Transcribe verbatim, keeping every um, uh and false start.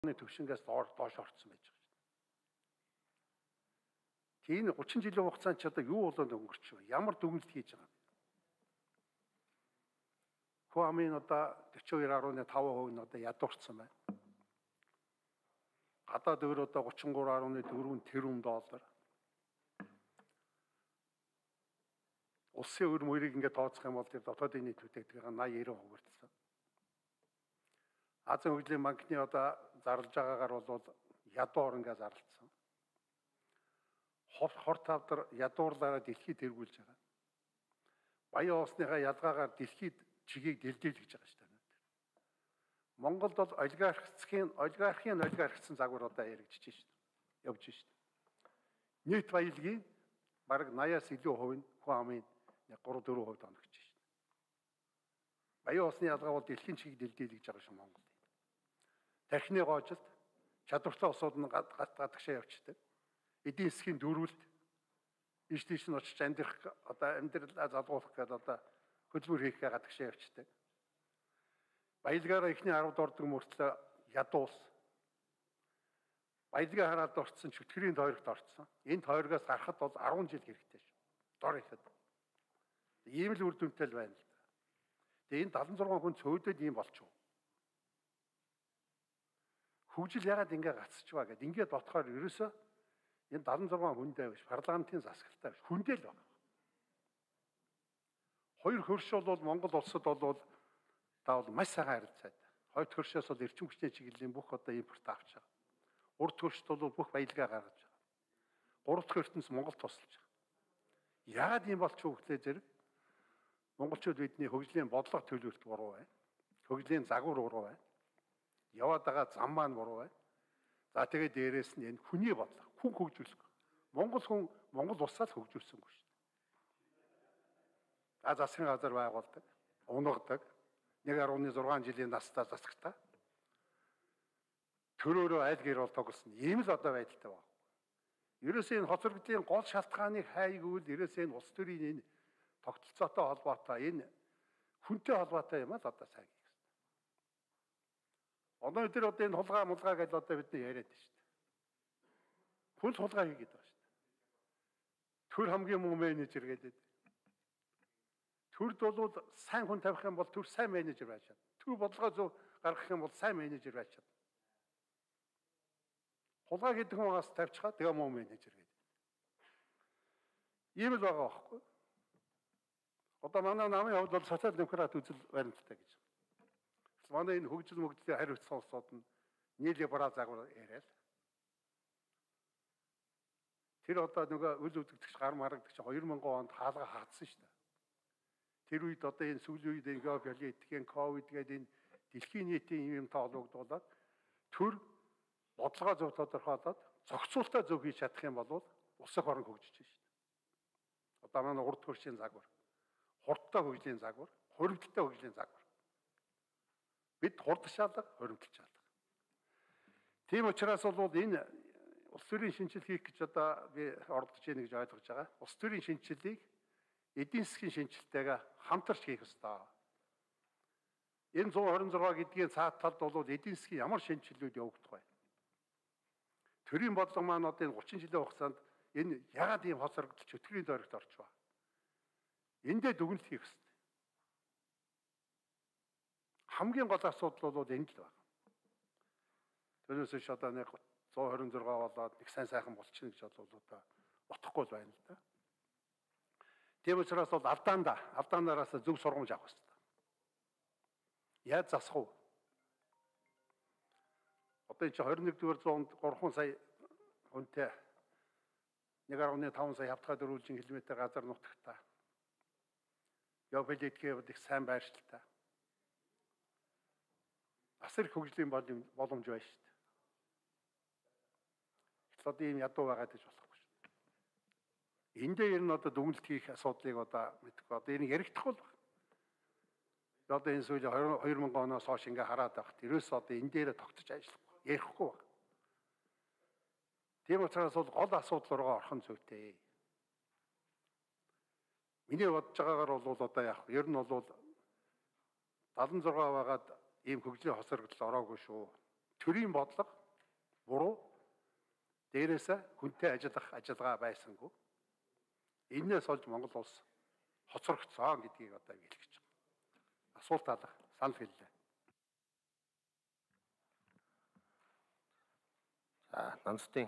төвшингээс доош орсон байж байгаа шүү дээ. Тийм гучин жилийн хугацаанд ч одоо юу болоод өнгөрч байгаа? Ямар дүгнэлт хийж байгаа юм? Хуамын одоо forty-two point five percent нь одоо ядуурсан байна. Гадаад өөр одоо thirty-three point four тэрбум доллар. Улсын өр мөрийг ингээд тооцох юм бол тэр дотоодын нийт бүтээгдэхүүн eighty ninety хувирдсан. Азийн хөгжлийн банкны одоо зарлж байгаагаар бол ядуур ингээд зарлцсан. Хор тавдар ядуурлаараа дэлхийд тэргүүлж байгаа. Баян уусныхаа ялгаагаар дэлхийд чигийг дэлдэл гэж байгаа шүү дээ. Монголд бол олигархицхийн олигархийн олигархицсан загвар одоо яригдчихэж шүү дээ. Явж шүү дээ. Нийт баялагын бараг eighty-аас илүү хувь нь хүн амын three four хувьд оногч шүү дээ. Баян уусны ялгаа бол дэлхийн чигийг дэлдэл гэж байгаа шүү Монголд. Тархины гоожилт чадвартай усууд нь гадагшаа явчихдаг. Эдийн засгийн дөрвөлт иш тийш нь очиж амьдрах одоо амьдралаа залгуулах гэдэг одоо хөдөлмөр хийх гадагшаа явчихдаг. Баялагаараа эхний ten дуурдаг мөртлөө ядуус. Баялагаа хараад орцсон чөтгөрийн тойрогт орцсон. Энэ тойрогоос гарахад бол ten жил хэрэгтэй шүү. Дор ихэд. Ийм л үр дүнтэй л байна л да. Тэгээ энэ seventy-six хүн цөөдөд ийм болчихов. Хөгжил ягаад ингэ гацчих вэ гэд ингээд ботхоор ерөөсөө энэ seventy-six хүндээ биш парламентын засаглалтай биш хүндээ л байна. Хоёр хөрш бол Монгол улсад бол та бол маш сайхан харилцаад. Хоёр хөршөөс бол эрчим хүчний чиглэлийн бүх одоо импорт авч байгаа. Урд хөршт бол бүх баялгаа гаргаж байгаа. Гурав дахь ертөнц Монгол тусалж байгаа. Яагаад ийм болчихов гэхлээр зэрэг монголчууд бидний хөгжлийн бодлого төлөвлөлт буруу байна. Хөгжлийн загвар буруу байна. Яваад байгаа зам маань буруу байна. За тэгээд дээрэс нь энэ хүний бодлого, хүн хөгжүүлэх. Монгол хүн Монгол улсаа л хөгжүүлсэнгүй шүү дээ. А засгийн газар байгуулдаг, унгагдаг, one point six жилийн настай засагтай. Төрөөрөө айл гэр бол тоглосон. Ийм л одоо байдалтай байна. Ерөөсөө энэ хоцрогдлын гол шалтгааныг хайгуул ерөөсөө энэ улс төрийн энэ тогтолцоотой холбоотой энэ хүнтэй холбоотой юм аа л одоо сайн гэх юм. Одоо өдөр одоо энэ хулгай мулгай гэж одоо бид нар яриад байна шүү дээ. Хүн хулгай хийгээд байгаа шүү дээ. Төр хамгийн муу менежер гэдэг. Төрд бол сайн хүн тавих юм бол төр сайн менежер байж чадна. Төр бодлогоо зөв гаргах юм бол сайн менежер байж чадна. Хулгай гэдэг хүн бас тавьчихаа тэгээ муу менежер гэдэг. Ийм л байгаа байхгүй. Одоо манай намын хувьд бол социал демократ үзэл баримттай гэж. Манай энэ хөгжил мөгжлийн хариуцсан улсууд нь нийлиберал загвар яриад. Тэр одоо нөгөө үл үзэгдэгч гар марагдагч two thousand онд хаалга хаацсан шүү дээ. Тэр үед одоо энэ сүүлийн үед энэ геополитикийн ковид гэдэг энэ дэлхийн нийтийн юм тоологдуулаад төр бодлогоо зөв тодорхойлоод зохицуултаа зөв хийж чадах юм бол улс эх орн хөгжиж шүү дээ. Одоо манай урд хөршийн загвар, хурдтай хөгжлийн загвар, хуримтлалтай хөгжлийн загвар. Бид хурдшаалга, хуримтлалчаалга. Тийм учраас бол энэ улс төрийн шинжил хийх гэж одоо би оролдож байна гэж ойлгож байгаа. Улс төрийн шинжилгээг эдийн засгийн шинжилгээгээ хамтарч хийх ёстой. Энэ one twenty-six гэдгийн цаад талд бол эдийн засгийн ямар шинжилгүүд явагдах вэ? Төрийн бодлого маань одоо энэ thirty жилийн хугацаанд энэ ягаад ийм хоцрогдол чөтгөрийн тойрогт орчихваа? Эндээ дүгнэлт хийх ёстой. Хамгийн гол асуудал бол энд л байна. Тэрнээс ш одоо нэг one twenty-six болоод нэг сайн сайхан болчихно гэж бодлоо одоо бодохгүй л байна л да. Тийм учраас бол алдаанда, алдаанараас зөв сургамж авах хэрэгтэй. Яаж засах вэ? Одоо энэ twenty-first зуунд three сая хүнтэй one point five сая хавтгай дөрвөлжин километр газар нутагтаа. Геополитикийн их сайн байршилтай. Асар их хөгжлийн боломж байна шүү дээ. Гэтэл одоо ийм ядуу байгаа гэж болохгүй шүү. Эндээ ер нь одоо дүгнэлт хийх асуудлыг одоо мэдгүй. Одоо энэ яригдахгүй л байна. Одоо энэ сүүлийн two thousand оноос хойш ингээ хараад байхад ерөөсөө одоо энэ дээрээ тогтож ажиллахгүй. Ярихгүй байна. Тийм учраас бол гол асуудал руу орох нь зүйтэй. Миний бодож байгаагаар бол одоо яах вэ? Ер нь бол seventy-six байгаад ийм хөгжлийн хосрогдол ороогүй шүү. төрийн бодлого буруу, дээрээсээ хүнтэй ажиллах ажиллагаа байсангүй. Энээс олж Монгол улс хоцрогдсон гэдгийг одоо хэлэх гэж байна. Асуулт алах санал хэллээ. За, Нанцтын